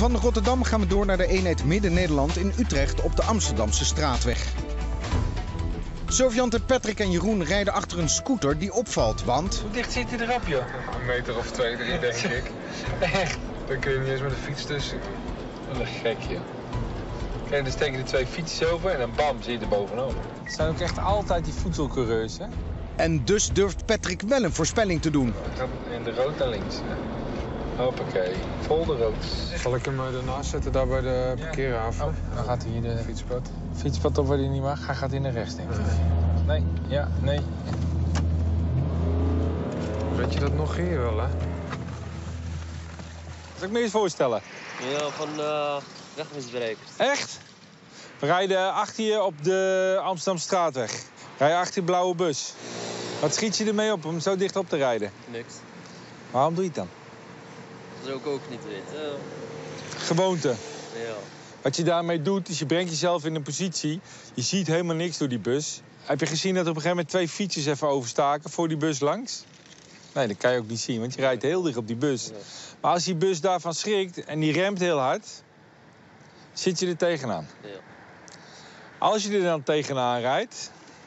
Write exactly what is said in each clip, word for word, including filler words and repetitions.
Van Rotterdam gaan we door naar de eenheid Midden-Nederland in Utrecht op de Amsterdamse straatweg. Surfjanten Patrick en Jeroen rijden achter een scooter die opvalt, want... Hoe dicht zit hij erop, joh? Een meter of twee, drie, denk ik. Echt? Dan kun je niet eens met de fiets tussen. Wat een gek, joh. Kijk, dan steken er twee fietsjes over en dan bam, zit je er bovenop. Het zijn ook echt altijd die voedselcoureurs, hè? En dus durft Patrick wel een voorspelling te doen. Het gaat in de rood naar links. Hoppakee, vol de rood. Zal ik hem ernaast zetten, daar bij de parkeerhaven? Oh, dan gaat hij hier de Fietspad. fietspad op waar hij niet mag. Hij gaat in de rechts, denk ik. Nee, ja, nee. Weet je dat nog hier wel, hè? Zal ik me eens voorstellen? Ja, van uh, wegmisbrekers. Echt? We rijden achter je op de Amsterdamse straatweg. Rij je achter de blauwe bus. Wat schiet je ermee op om zo dicht op te rijden? Niks. Waarom doe je het dan? Dat zou ik ook niet weten. Uh, Gewoonte. ja. Wat je daarmee doet, is je brengt jezelf in een positie. Je ziet helemaal niks door die bus. Heb je gezien dat op een gegeven moment twee fietsers even overstaken voor die bus langs? Nee, dat kan je ook niet zien, want je rijdt heel dicht op die bus. Ja. Maar als die bus daarvan schrikt en die remt heel hard, zit je er tegenaan. Ja. Als je er dan tegenaan rijdt,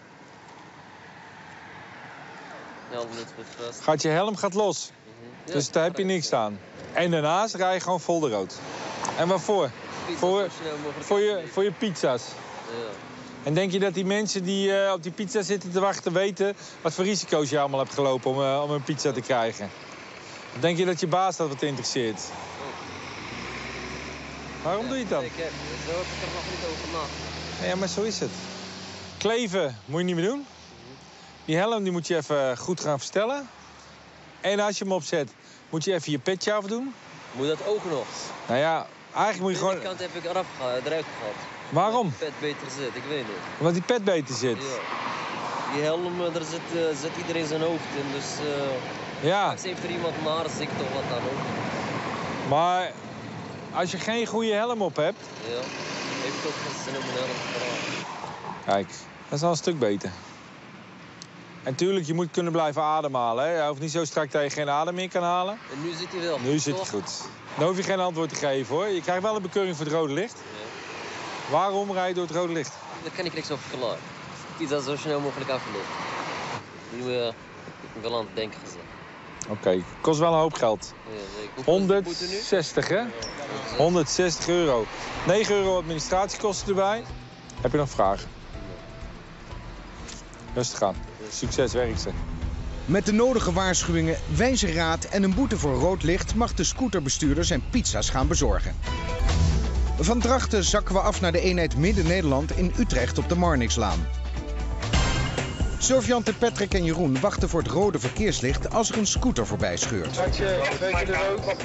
Helm niet goed vast. gaat je helm gaat los. Ja, Dus daar heb je niks aan. En daarnaast rij je gewoon vol de rood. En waarvoor? Pizza Voor, zo snel mogelijk voor, je, afleveren. voor je pizza's. Ja. En denk je dat die mensen die uh, op die pizza zitten te wachten weten wat voor risico's je allemaal hebt gelopen om, uh, om een pizza te krijgen? Of denk je dat je baas dat wat interesseert? Waarom doe je het dan? Ik heb, zo heb ik er nog niet over nagedacht. Ja, maar zo is het. Kleven moet je niet meer doen. Die helm die moet je even goed gaan verstellen. En als je hem opzet, moet je even je petje afdoen. Moet dat ook nog? Nou ja, eigenlijk moet je De gewoon... kant heb ik eraf gehaald, eruit gehaald. Waarom? Dat vet beter zit, ik weet niet. Omdat die pet beter zit. Ja. Die helm, daar zit, uh, zit iedereen zijn hoofd in, dus... Uh, Ja, als heeft er iemand naar ziekte of wat dan ook. maar als je geen goede helm op hebt... Ja. Heeft het ook geen zin om een helm te dragen. Kijk, dat is al een stuk beter. En tuurlijk, je moet kunnen blijven ademhalen. Hè? Je hoeft niet zo strak dat je geen adem meer kan halen. En nu zit hij wel. Nu zit hij toch? goed. Dan hoef je geen antwoord te geven, hoor. Je krijgt wel een bekeuring voor het rode licht. Ja. Waarom rij je door het rode licht? Daar kan ik niks over verklaren. Iets dat zo snel mogelijk afgelopen. Nu uh, heb ik wel aan het denken gezet. Oké, okay. Kost wel een hoop geld. Ja, zeker. Hoeveel is de boete nu? honderdzestig, hè? Ja. honderdzestig euro. negen euro administratiekosten erbij. Heb je nog vragen? Rustig aan. Succes, werkster. Met de nodige waarschuwingen, wijze raad en een boete voor rood licht mag de scooterbestuurder zijn pizza's gaan bezorgen. Van Drachten zakken we af naar de eenheid Midden-Nederland in Utrecht op de Marnixlaan. Surfjanten Patrick en Jeroen wachten voor het rode verkeerslicht als er een scooter voorbij scheurt. Hartje, twee keer de rood.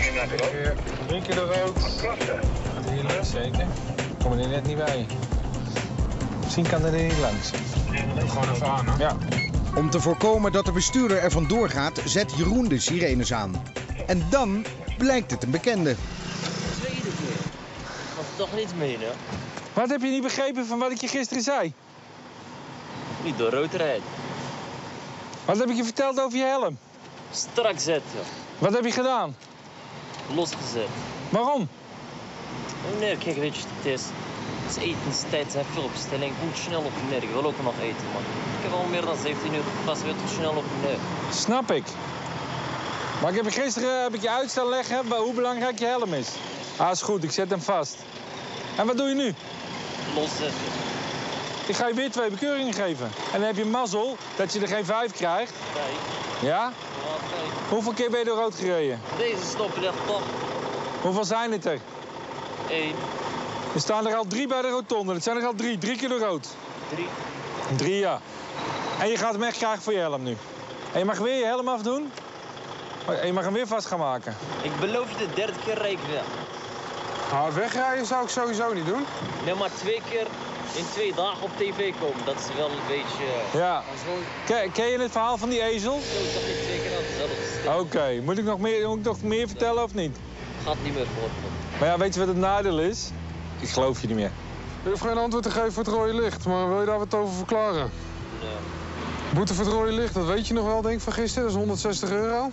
Drie keer de rood. Gaat hier langs, zeker? Kom er net niet bij. Misschien kan er niet langs. Gewoon even aan, hè? Ja. Om te voorkomen dat de bestuurder er vandoor gaat, zet Jeroen de sirenes aan. En dan blijkt het een bekende. Tweede keer. Gaat er toch niets mee, hè? Wat heb je niet begrepen van wat ik je gisteren zei? Niet door rood rijden. Wat heb ik je verteld over je helm? Strak zetten. Wat heb je gedaan? Losgezet. Waarom? Oh nee, kijk, weet je wat het is? Het is etenstijd, er zijn veel bestellingen. Ik moet snel op en neer. Ik wil ook nog eten, man. Ik heb al meer dan zeventien uur gepast. Ik wil toch snel op en neer. Snap ik. Maar ik heb je gisteren heb ik je uit staan leggen bij hoe belangrijk je helm is. Ah, is goed. Ik zet hem vast. En wat doe je nu? Loszetten. Ik ga je weer twee bekeuringen geven. En dan heb je mazzel dat je er geen vijf krijgt. Vijf. Ja? Ja, vijf. Hoeveel keer ben je door rood gereden? Deze stoppen ligt toch. Hoeveel zijn het er? Eén, Er staan er al drie bij de rotonde. Dat zijn er al drie. Drie keer door rood. drie. Drie, ja. En je gaat hem echt krijgen voor je helm nu. En je mag weer je helm afdoen. En je mag hem weer vast gaan maken. Ik beloof je de derde keer rijd ik weg. Nou, wegrijden zou ik sowieso niet doen. Nee, maar twee keer in twee dagen op tv komen. Dat is wel een beetje... Ja. Ken, ken je het verhaal van die ezel? Zo is toch niet twee keer aan hetzelfde. Oké. Okay. Moet ik nog meer, moet ik nog meer vertellen of niet? Gaat niet meer voorkomen. Maar ja, weet je wat het nadeel is? Ik geloof je niet meer. Je hoeft geen antwoord te geven voor het rode licht, maar wil je daar wat over verklaren? Nee. Boete voor het rode licht, dat weet je nog wel, denk ik, van gisteren. Dat is honderdzestig euro.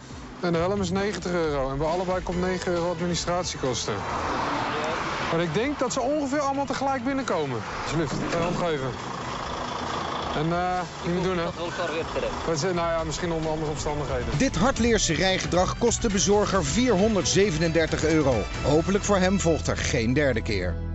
En de helm is negentig euro. En bij allebei komt negen euro administratiekosten. Maar ik denk dat ze ongeveer allemaal tegelijk binnenkomen. Alsjeblieft, kan je hand geven. En uh, niet meer doen, hè? Dat is, nou ja, misschien onder andere omstandigheden. Dit hardleerse rijgedrag kost de bezorger vierhonderdzevenendertig euro. Hopelijk voor hem volgt er geen derde keer.